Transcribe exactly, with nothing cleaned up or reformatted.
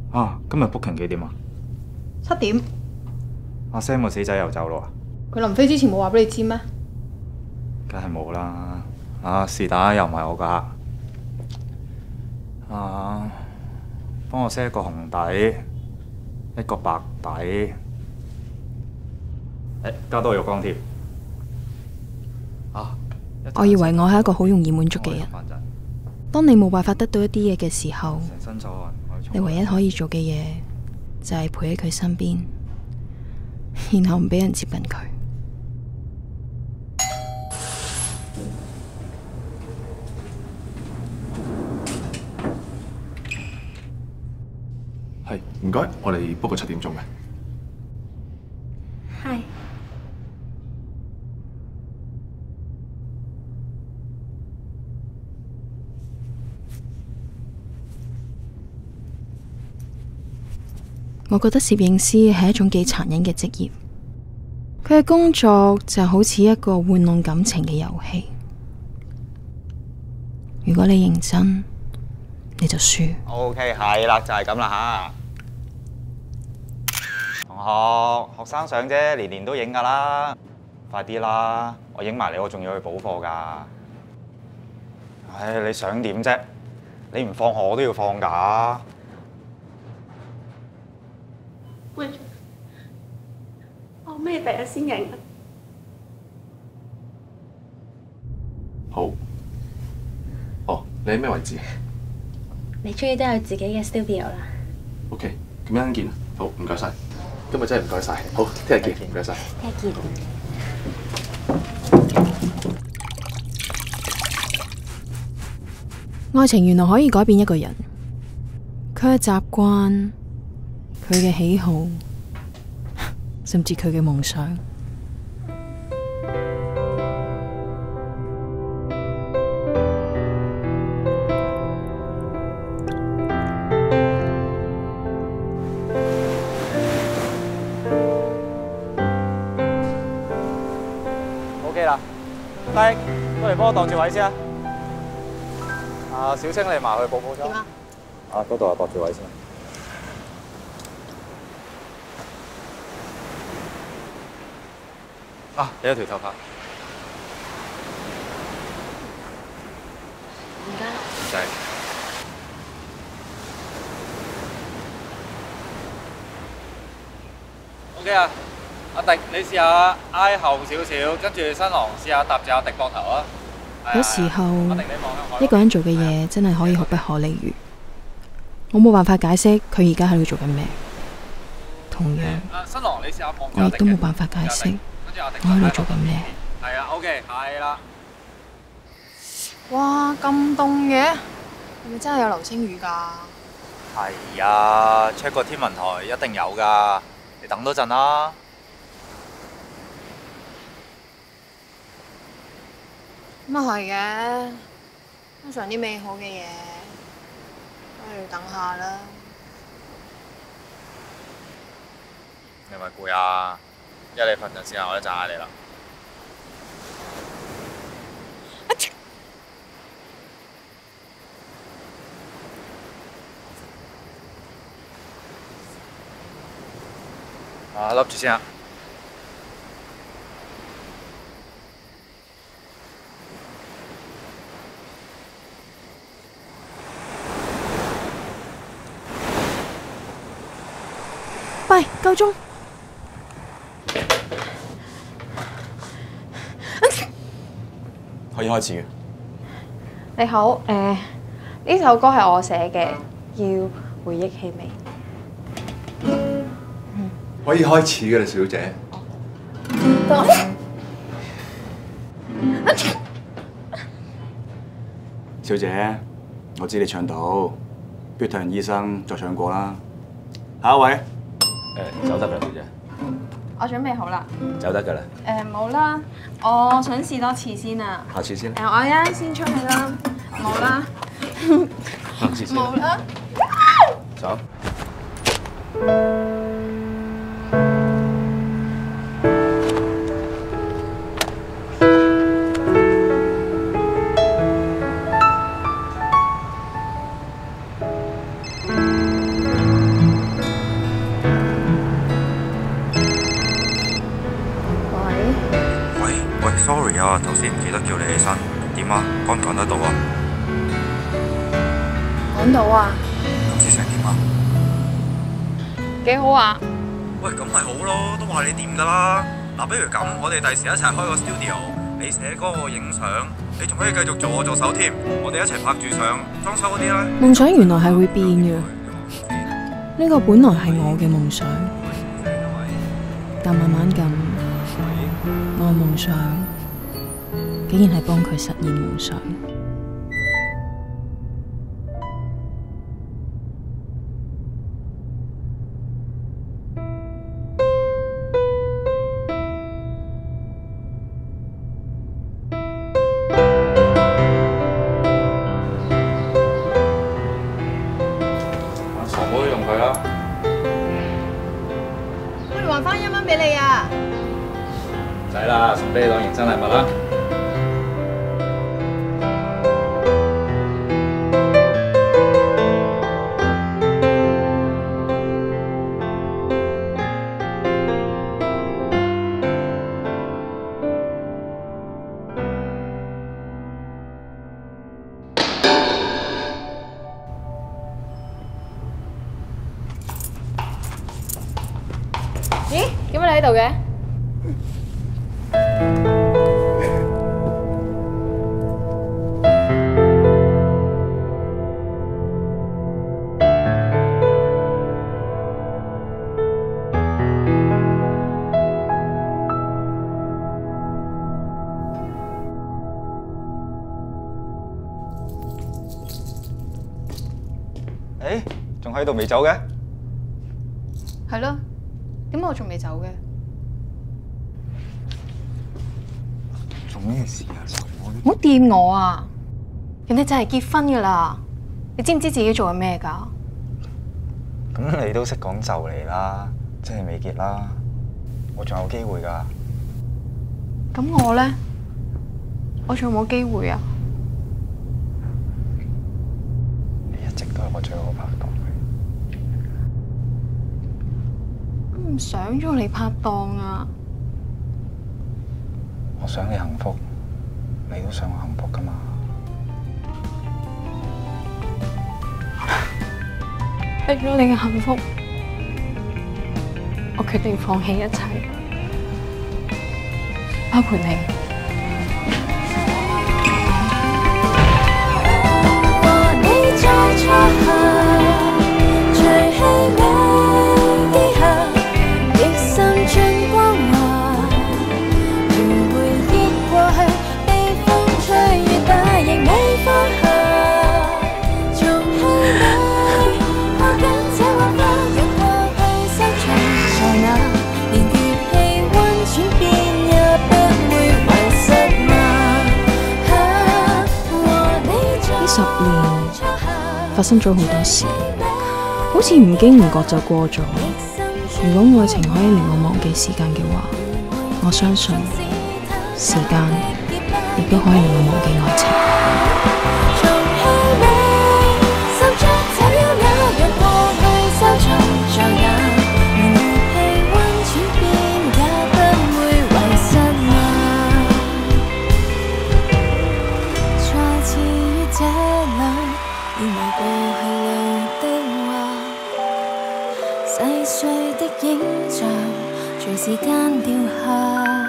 啊，今日 booking 幾點啊？ 七點。 阿 Sam 個死仔又走咯啊？ 佢臨飛之前冇話俾你知咩？ 梗係冇啦。啊，是但又唔係我㗎。啊，幫我 set 一個紅底，一個白底，誒加多個浴缸貼。啊！ 我以為我係一個好容易滿足嘅人。當你冇辦法得到一啲嘢嘅時候，你唯一可以做嘅嘢就係陪喺佢身邊，然後唔俾人接近佢。 係，唔該，我哋 book 個七點鐘嘅。 係。 我覺得攝影師係一種幾殘忍嘅職業，佢嘅工作就好似一個玩弄感情嘅遊戲。如果你認真，你就輸。 O K， 係啦，就係咁啦吓。同學，學生相啫，年年都影噶啦，快啲啦！我影埋你，我仲要去補課噶。唉，你想點啫？你唔放學，我都要放㗎。 喂，我咩第一先影啊？ 好。哦，你喺咩位置？ 你終於都有自己嘅 studio 啦。 OK，咁一陣見。好，唔該晒。今日真係唔該晒。好，聽日見。唔該晒。 聽日見。 愛情原來可以改變一個人，佢嘅習慣，佢嘅喜好，甚至佢嘅夢想。 OK 啦，低，過嚟幫我擋住位先啊！啊，小青你埋去補補妝。點啊？啊，嗰度啊，擋住位先。啊！你有條頭髮。 唔該。 唔使。O K 啊，阿迪，你試下挨後少少，跟住新郎試下搭住阿迪膊頭啊。 有時候一個人做嘅嘢真係可以不可理喻。我冇辦法解釋佢而家喺度做緊咩，同樣我亦都冇辦法解釋我喺度做緊咩。 係啊 ，OK， 係啦。 哇，咁凍嘅，係咪真係有流星雨㗎？ 係啊 ，check 個天文台一定有㗎，你等多陣啦。 咁啊係嘅，通常啲美好嘅嘢都係要等下啦。 你咪攰啊！一你瞓陣先啊，我一陣嗌你啦。啊，笠住先啊！ 喂，夠鐘。 可以開始嘅。 你好，誒呢首歌係我寫嘅，叫回憶氣味。 可以開始嘅啦，小姐。 小姐，我知你唱到，不如睇完醫生再唱過啦。下一位。 誒，走得㗎啦，小姐。 我準備好啦。 走得㗎啦。 誒冇啦，我想試多次先啊。 下次先。 誒，我而家先出去啦。冇啦。 下次先。 冇啦。 走。 sorry 啊，頭先唔記得叫你起身。點啊？趕唔趕得到啊？ 趕到啊！ 今次成點啊？ 幾好啊！ 喂，咁咪好咯，都話你掂噶啦。嗱，不如咁，我哋第時一齊開個 studio， 你寫歌我影相，你仲可以繼續做我助手添。我哋一齊拍住相，裝修嗰啲啦。 夢想原來係會變嘅，呢個本來係我嘅夢想，但慢慢咁，我嘅夢想竟然係幫佢實現夢想。 傻妹用佢啦。 我哋還翻一蚊俾你啊！ 唔使啦，送俾你當迎新禮物啦。 咦？點解你喺度嘅？ 誒，仲喺度未走嘅？ 係咯，點解我仲未走嘅？ 做咩事啊？ 唔好掂我啊！人哋就係結婚噶啦，你知唔知自己做緊咩㗎？ 咁你都識講就嚟啦，即係未結啦，我仲有機會㗎。 咁我咧，我仲有冇機會啊？ 你一直都係我最好拍檔。 我唔想做你拍檔啊！ 我想你幸福，你都想我幸福㗎嘛？ 為咗你嘅幸福，我決定放棄一切，包括你。和你在初夏，隨氣味機下，亦滲進光華。如回憶過去，被風吹越大，亦未放下。從氣味抱緊這畫花，讓過去收藏在那，連月氣溫轉變也不會遺失嗎？呢十年發生咗好多事，好似唔經唔覺就過咗。如果愛情可以令我忘記時間嘅話，我相信時間亦都可以令我忘記愛情。細碎的影像，隨時間掉下。